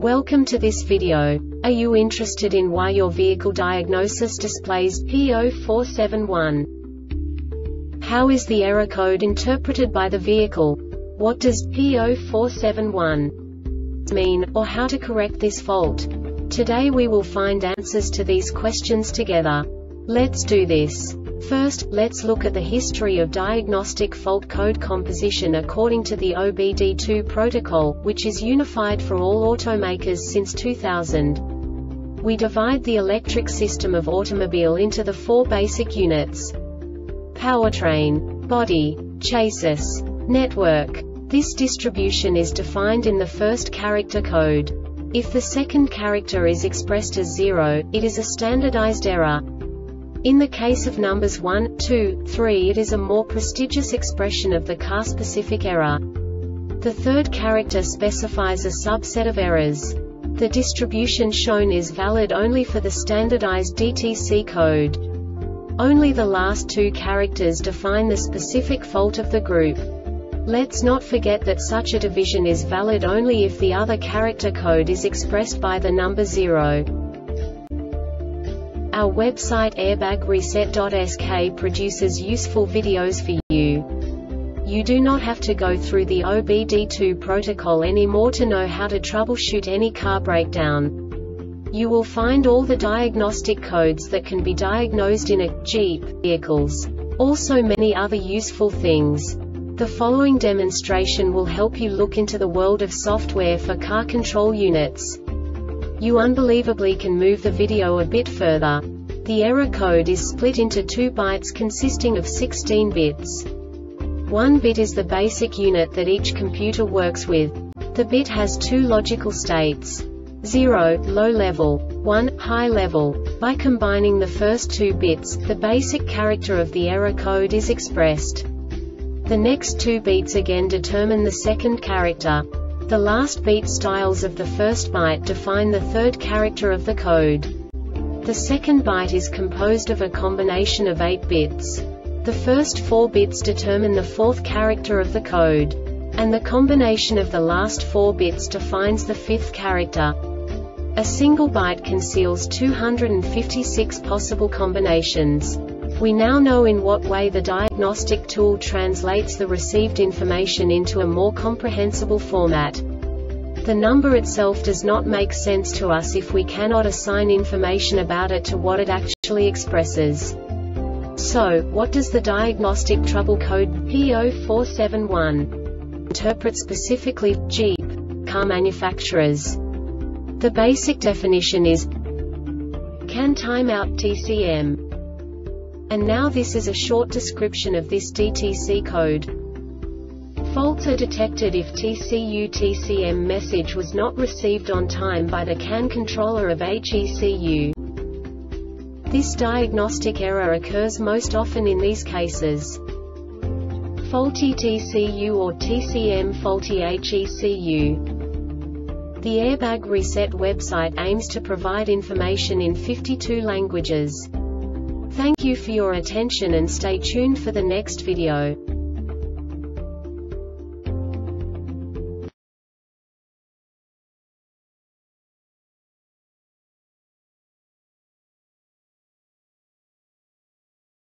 Welcome to this video. Are you interested in why your vehicle diagnosis displays P0471? How is the error code interpreted by the vehicle? What does P0471 mean, or how to correct this fault? Today we will find answers to these questions together. Let's do this. First, let's look at the history of diagnostic fault code composition according to the OBD2 protocol, which is unified for all automakers since 2000. We divide the electric system of automobile into the four basic units: powertrain, body, chassis, network. This distribution is defined in the first character code. If the second character is expressed as 0, it is a standardized error. In the case of numbers 1, 2, 3, it is a more prestigious expression of the car-specific error. The third character specifies a subset of errors. The distribution shown is valid only for the standardized DTC code. Only the last two characters define the specific fault of the group. Let's not forget that such a division is valid only if the other character code is expressed by the number 0. Our website airbagreset.sk produces useful videos for you. You do not have to go through the OBD2 protocol anymore to know how to troubleshoot any car breakdown. You will find all the diagnostic codes that can be diagnosed in a Jeep vehicles. Also many other useful things. The following demonstration will help you look into the world of software for car control units. You unbelievably can move the video a bit further. The error code is split into 2 bytes consisting of 16 bits. 1 bit is the basic unit that each computer works with. The bit has 2 logical states: 0, low level, 1, high level. By combining the first 2 bits, the basic character of the error code is expressed. The next 2 beats again determine the second character. The last beat styles of the first byte define the third character of the code. The second byte is composed of a combination of 8 bits. The first 4 bits determine the fourth character of the code. And the combination of the last 4 bits defines the fifth character. A single byte conceals 256 possible combinations. We now know in what way the diagnostic tool translates the received information into a more comprehensible format. The number itself does not make sense to us if we cannot assign information about it to what it actually expresses. So, what does the diagnostic trouble code P0471 interpret specifically for Jeep car manufacturers? The basic definition is CAN timeout TCM. And now this is a short description of this DTC code. Faults are detected if TCU-TCM message was not received on time by the CAN controller of HECU. This diagnostic error occurs most often in these cases: faulty TCU or TCM faulty HECU. The Airbag Reset website aims to provide information in 52 languages. Thank you for your attention and stay tuned for the next video.